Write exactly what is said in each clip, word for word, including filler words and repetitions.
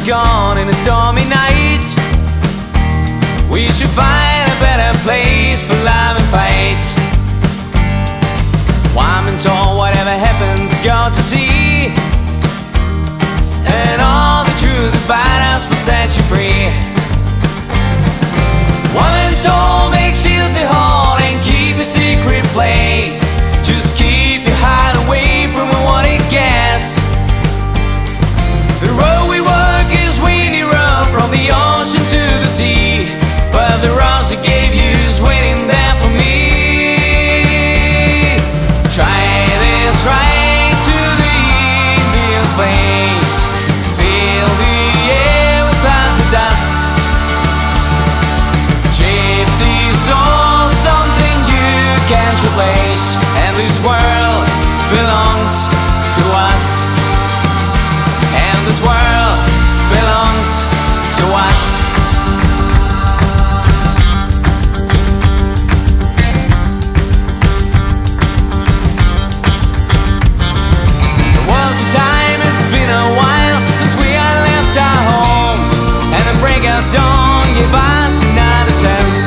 gone in a stormy night. We should find a better place for love and fight. One mentor, whatever happens, go to sea, and all the truth about us will set you free. One mentor, make shield to hold and keep a secret place. Just keep your heart away from what it gets. The road we walk is windy road from the ocean to the sea, but the rose I gave you is waiting there for me. Try this right to the Indian flames. Fill the air with clouds of dust. Gypsy soul, something you can't replace, and this world belongs to us. And this world belongs to us. There was a time, it's been a while since we had left our homes, and the break of dawn gave us another chance.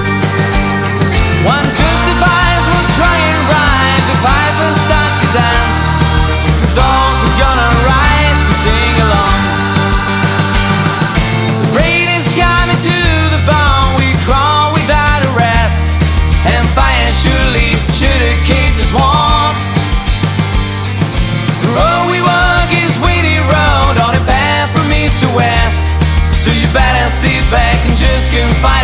One justifies what's right and right. The pipers start to dance for those who's gonna rise to sing along. The rain is coming to the bone. We crawl without a rest, and fire surely should have kept us warm. The road we walk is windy road on a path from east to west, so you better sit back and just confide.